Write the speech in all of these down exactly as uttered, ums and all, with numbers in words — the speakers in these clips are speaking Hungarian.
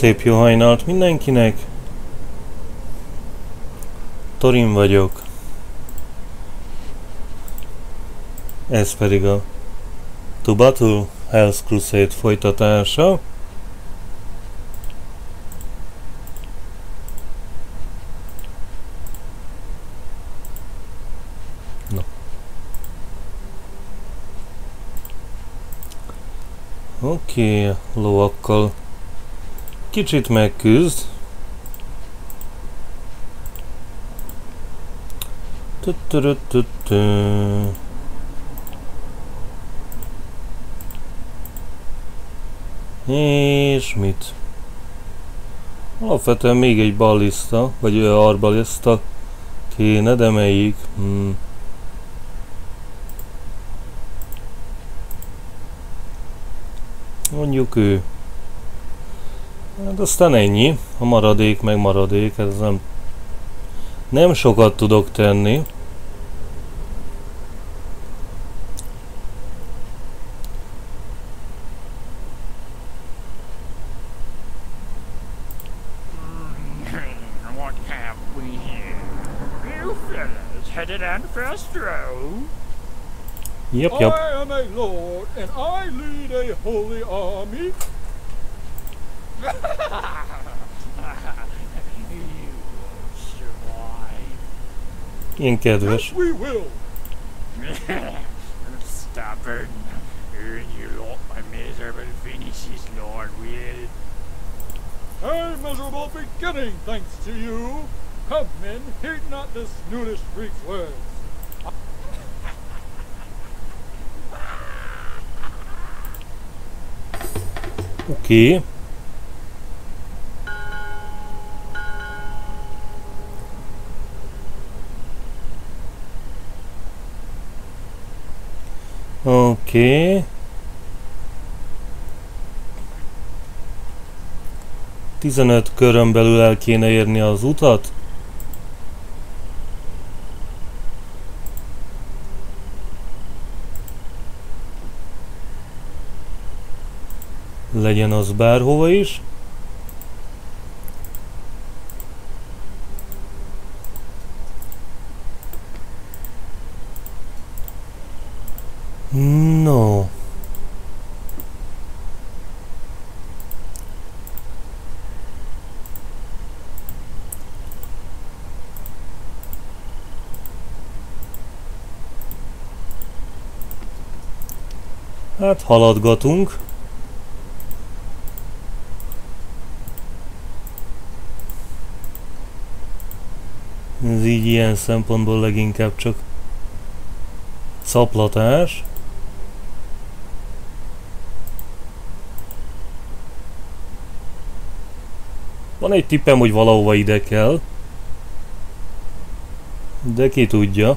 Szép jó hajnalt mindenkinek! Torin vagyok. Ez pedig a To Battle Hell's Crusade folytatása. No. Oké, okay, lovakkal kicsit megküzd. És mit? Alapvetően még egy ballista, vagy arbalista kéne, de melyik? Hmm. Mondjuk ő. Hát aztán ennyi. A maradék meg maradék, ez nem, nem sokat tudok tenni. Yep, yep. I am a lord, and I lead a holy army. You will survive. Ilyen kedves. Yes, we will. Stubborn. You lot my miserable finishes, Lord Will. A miserable beginning, thanks to you. Come, men, heed not this noonish freak's words. Oké. Okay. Oké. Okay. tizenöt körön belül el kéne érni az utat. Legyen az bárhova is. No. Hát haladgatunk. Ez így ilyen szempontból leginkább csak szaplatás. Van egy tippem, hogy valahova ide kell. De ki tudja.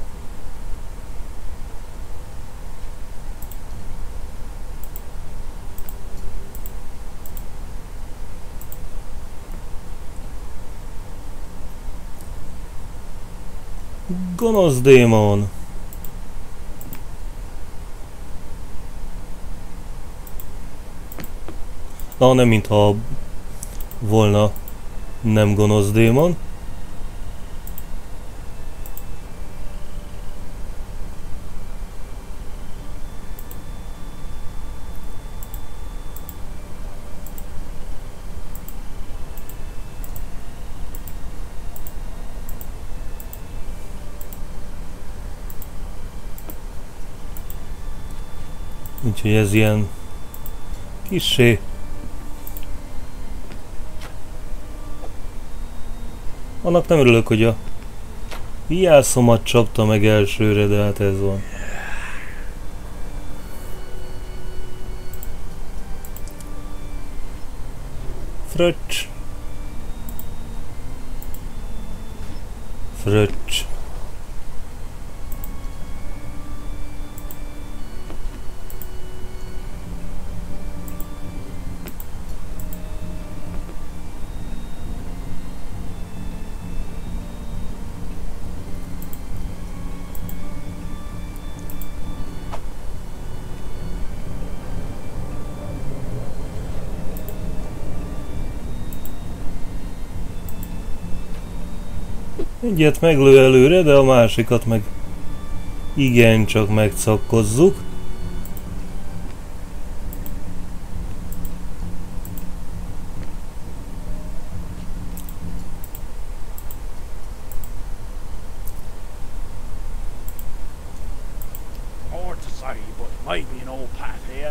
Gonosz démon! Na, nem mintha volna nem gonosz démon. Úgyhogy ez ilyen kissé annak nem örülök, hogy a viászomat csapta meg elsőre, de hát ez van. Fröccs. Fröccs. Egyet meglő előre, de a másikat meg igencsak megcakkozzuk. Hard to say, but maybe an old path here.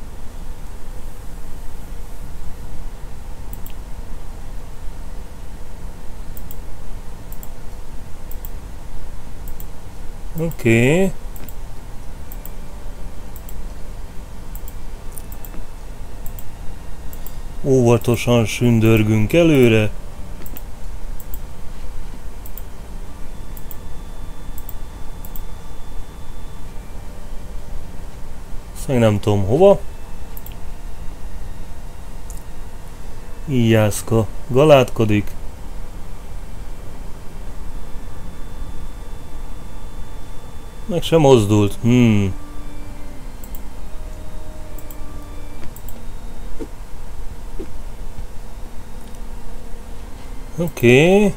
Oké. Okay. Óvatosan sündörgünk előre. Szóval nem tudom hova. Ijászka galátkodik. Meg sem mozdult. Hmm. Oké. Okay.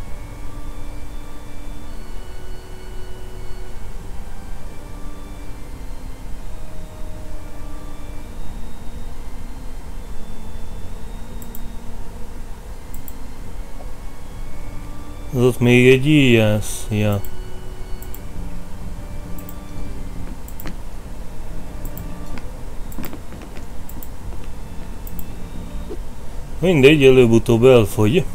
Az ott még egy íjász. Ja. Mindegy, előbb-utóbb elfogy.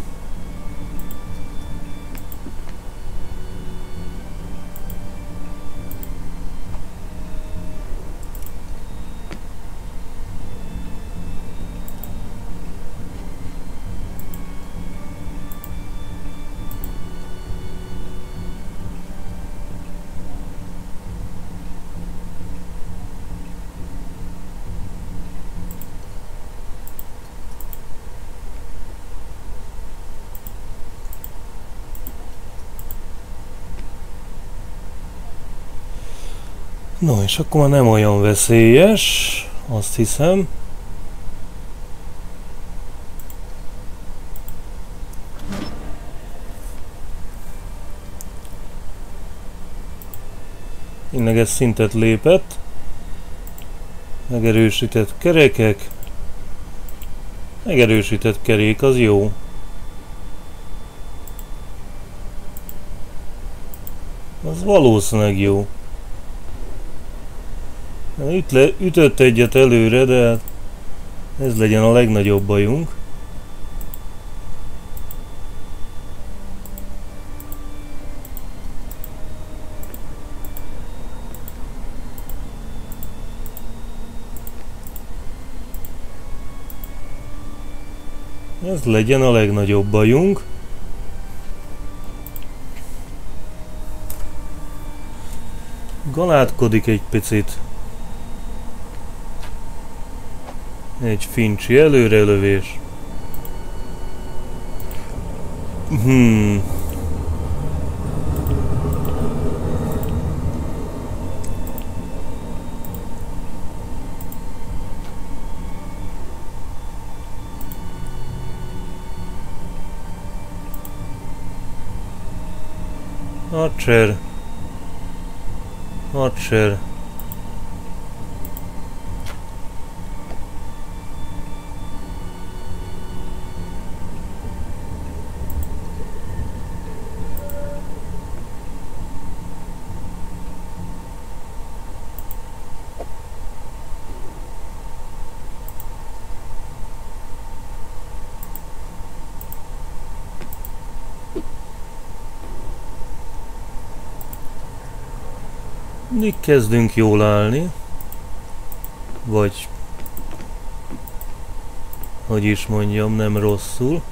No, és akkor már nem olyan veszélyes, azt hiszem. Tényleges szintet lépett. Megerősített kerekek. Megerősített kerék, az jó. Az valószínűleg jó. Üt le, ütött egyet előre, de ez legyen a legnagyobb bajunk. Ez legyen a legnagyobb bajunk. Galátkodik egy picit. Egy fincsi előrelövés. Hmm. Archer. Archer. Mindig kezdünk jól állni. Vagy... hogy is mondjam, nem rosszul.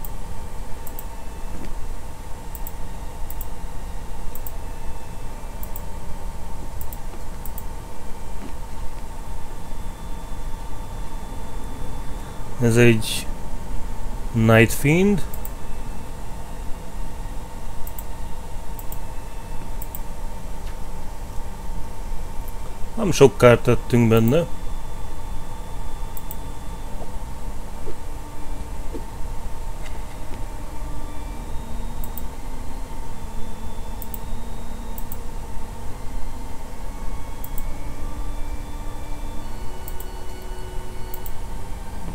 Ez egy... Night Fiend. Nem sok kárt tettünk benne.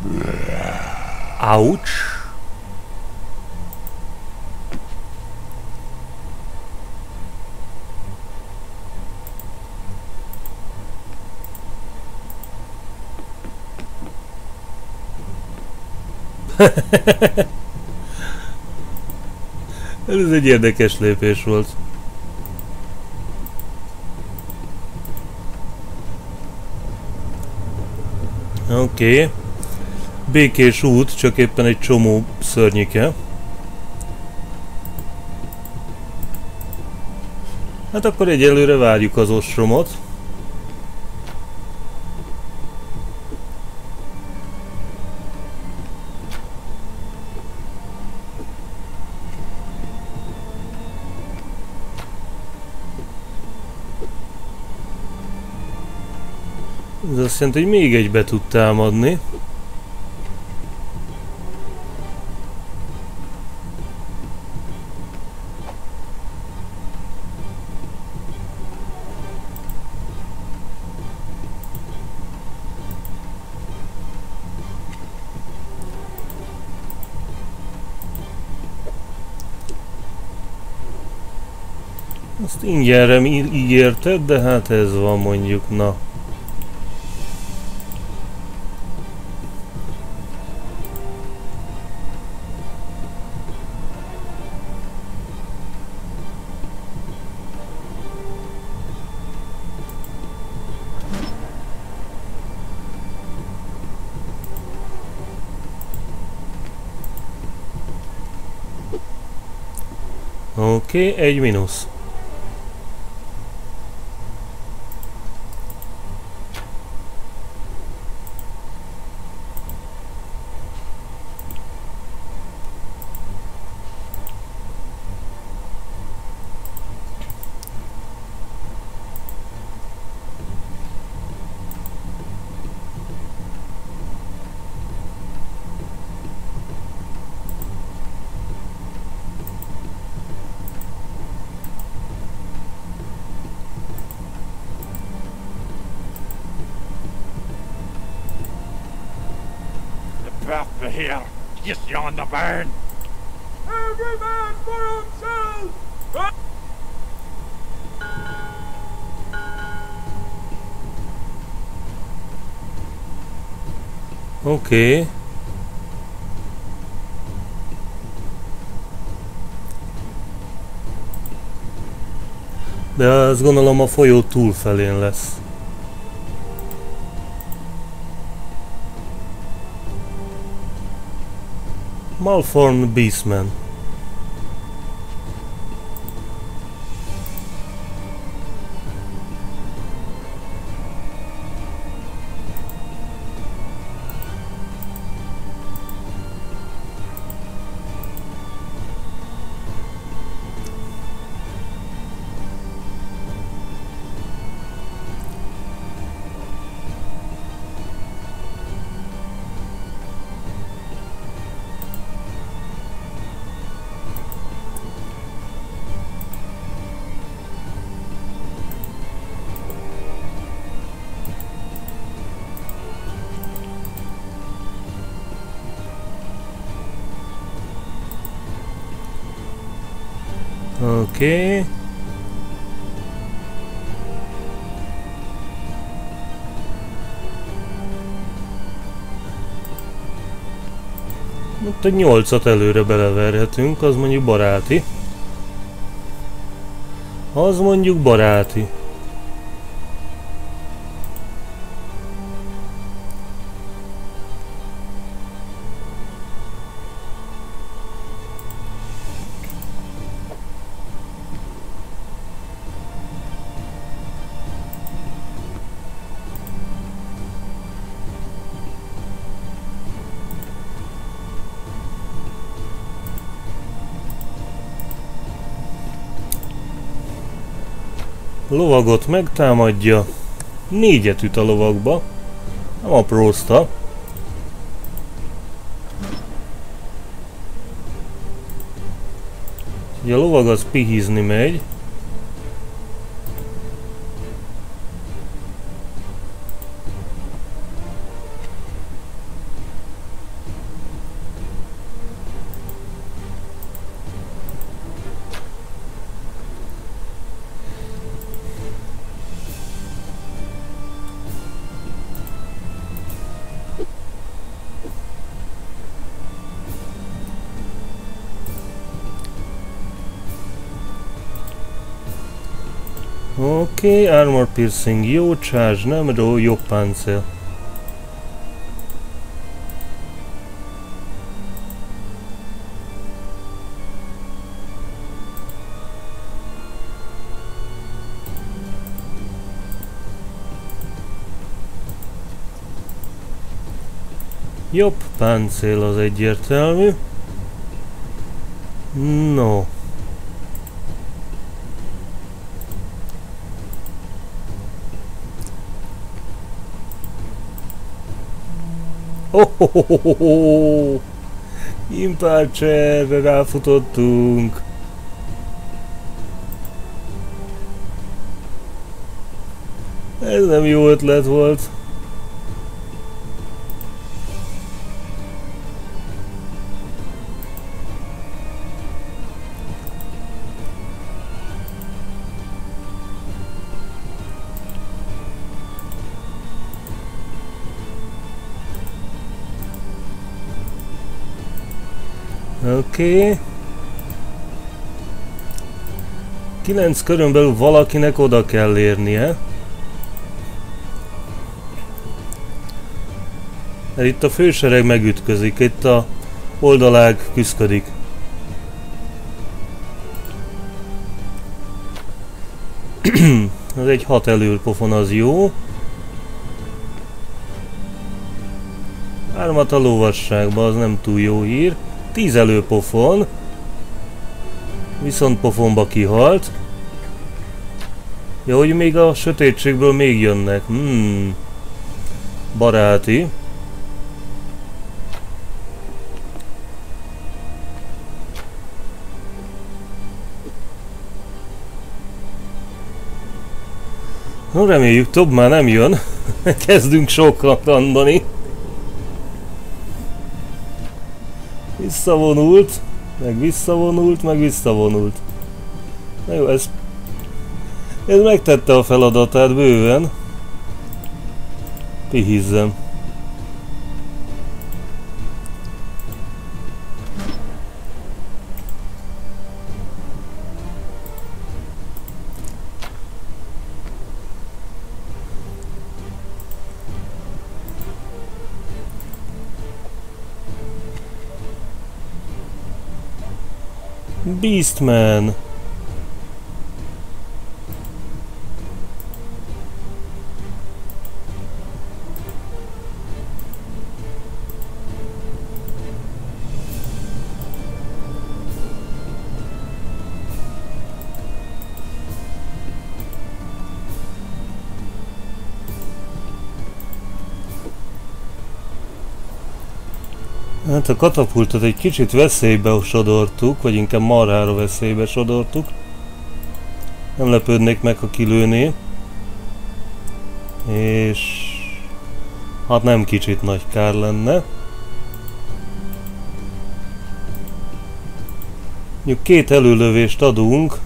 Ouch! Ez egy érdekes lépés volt. Oké. Okay. Békés út, csak éppen egy csomó szörnyike. Hát akkor egyelőre várjuk az ostromot. Ez azt jelenti, hogy még egy be tud támadni. Azt ingyenre ígérted, de hát ez van mondjuk, na. Oké, okay, egy mínusz. Here, just on the burn. Every man for himself. Oké. Okay. De azt gondolom a folyó túlfelén lesz. Malformed Beastman. Oké. Okay. Ott egy nyolcat előre beleverhetünk, az mondjuk baráti. Az mondjuk baráti. Lovagot megtámadja. Négyet üt a lovagba. Nem aprózta. Ugye a lovag az pihizni megy. Oké, okay, armor piercing jó, charge nem, ró, jobb páncél. Jobb páncél az egyértelmű. No. Hohohohoho! Impálcserre ráfutottunk. Ez nem jó ötlet volt. Oké. Okay. Kilenc körön belül valakinek oda kell érnie. Mert itt a fősereg megütközik, itt a oldalág küszködik. Ez egy hat előpofon, az jó. Hármat a lovasságba, az nem túl jó hír. tíz előpofon. Viszont pofonba kihalt. Ja, hogy még a sötétségből még jönnek. Hmm. Baráti. No, reméljük több már nem jön. Kezdünk sokat randani. Visszavonult, meg visszavonult, meg visszavonult. Na jó, ez, ez megtette a feladatát bőven. Pihizzem. Beastman. Hát a katapultot egy kicsit veszélybe sodortuk, vagy inkább marhára veszélybe sodortuk. Nem lepődnék meg, ha kilőné. És hát nem kicsit nagy kár lenne. Mondjuk két előlövést adunk.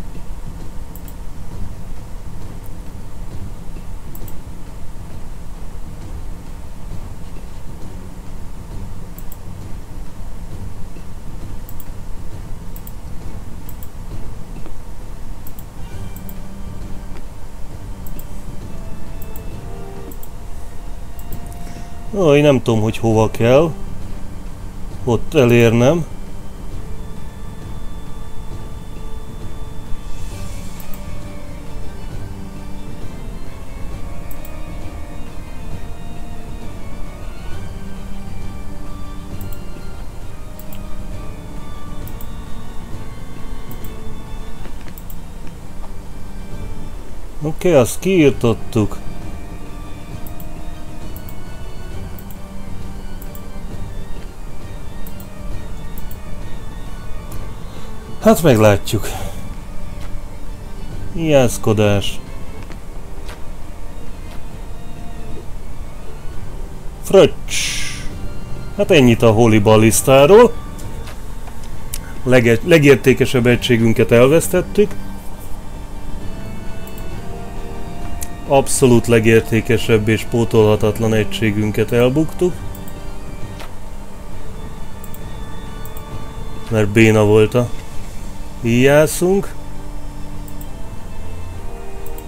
Ó, én nem tudom, hogy hova kell ott elérnem. Oké, okay, azt kiírtottuk. Hát meglátjuk. Ijászkodás. Fröccs. Hát ennyit a Holy Ballisztáról. Leg legértékesebb egységünket elvesztettük. Abszolút legértékesebb és pótolhatatlan egységünket elbuktuk. Mert béna volt a íjászunk.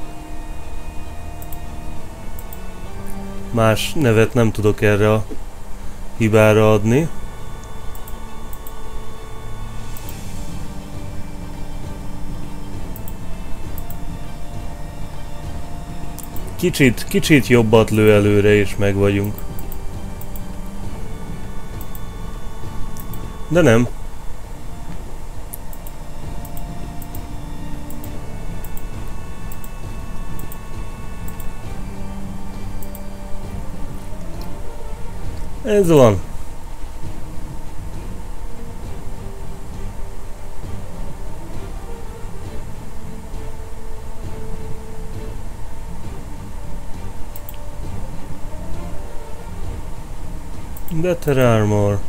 Más nevet nem tudok erre a hibára adni. Kicsit, kicsit jobbat lő előre, és meg vagyunk. De nem. Ez van. Better armor.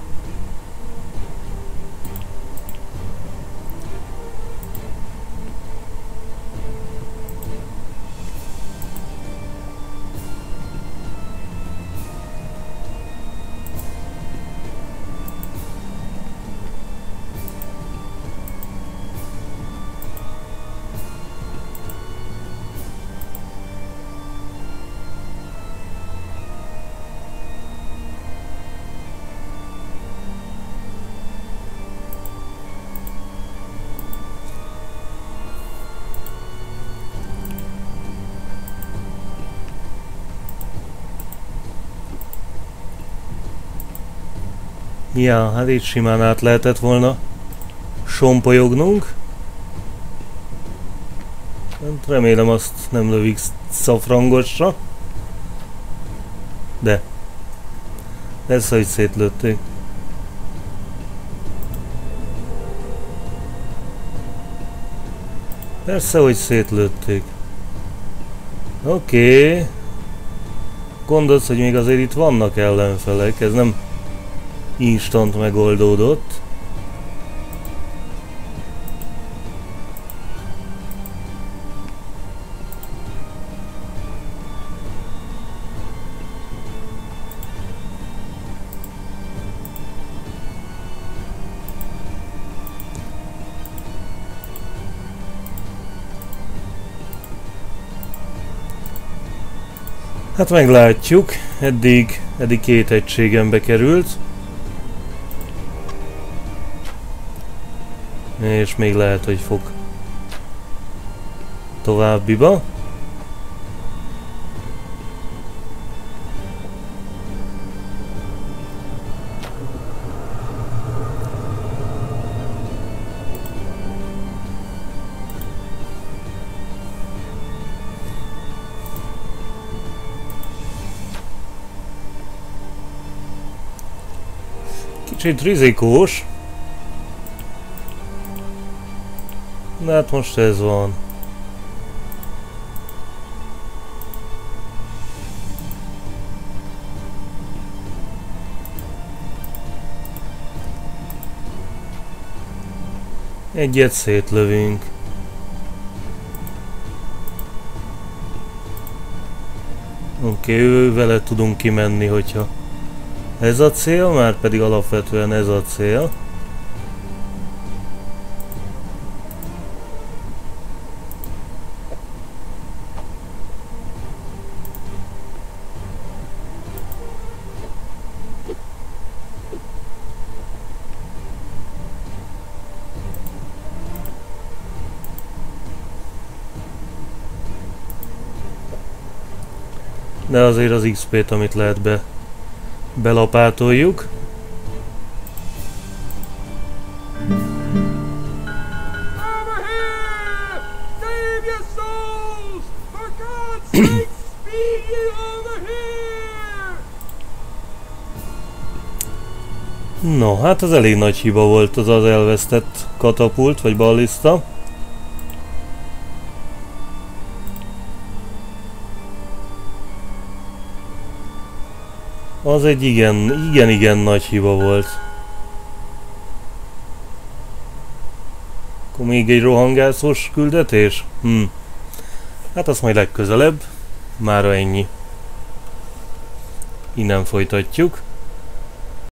Ja, hát itt simán át lehetett volna sompolyognunk. Remélem azt nem lövik szafrangosra. De. Persze, hogy szétlőtték. Persze, hogy szétlőtték. Oké. Okay. Gondolsz, hogy még azért itt vannak ellenfelek, ez nem instant megoldódott. Hát meglátjuk, eddig, eddig két egységembe került. És még lehet, hogy fog továbbiba. Kicsit rizikós. De hát most ez van. Egyet szétlövünk. Oké, okay, ő vele tudunk kimenni, hogyha ez a cél, már pedig alapvetően ez a cél. De azért az iksz pét, amit lehet be belapátoljuk. No, hát az elég nagy hiba volt az az elvesztett katapult, vagy ballista. Az egy igen, igen, igen nagy hiba volt. Akkor még egy rohangászós küldetés? Hm. Hát azt majd legközelebb. Mára ennyi. Innen folytatjuk.